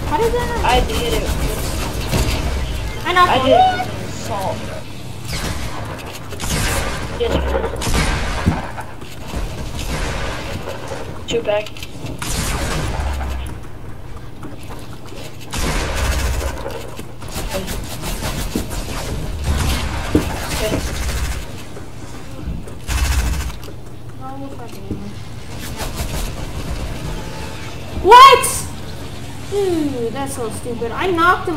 How did that? I did it. I knocked I one. did it with assault. Did it. Shoot back. Okay. No fucking. What? Dude, that's so stupid. I knocked him.